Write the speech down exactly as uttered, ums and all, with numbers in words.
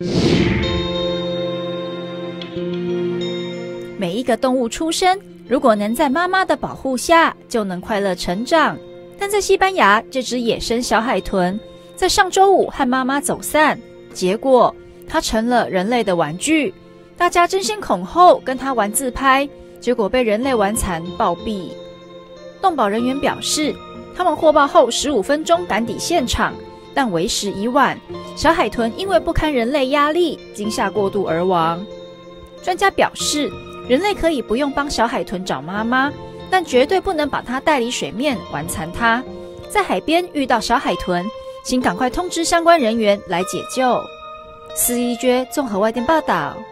每一个动物出生，如果能在妈妈的保护下，就能快乐成长。但在西班牙，这只野生小海豚在上周五和妈妈走散，结果它成了人类的玩具。大家争先恐后跟它玩自拍，结果被人类玩残暴毙。动保人员表示，他们获报后十五分钟赶抵现场，但为时已晚，小海豚因为不堪人类压力，惊吓过度而亡。专家表示，人类可以不用帮小海豚找妈妈，但绝对不能把它带离水面玩残它。在海边遇到小海豚，请赶快通知相关人员来解救。司仪娟综合外电报道。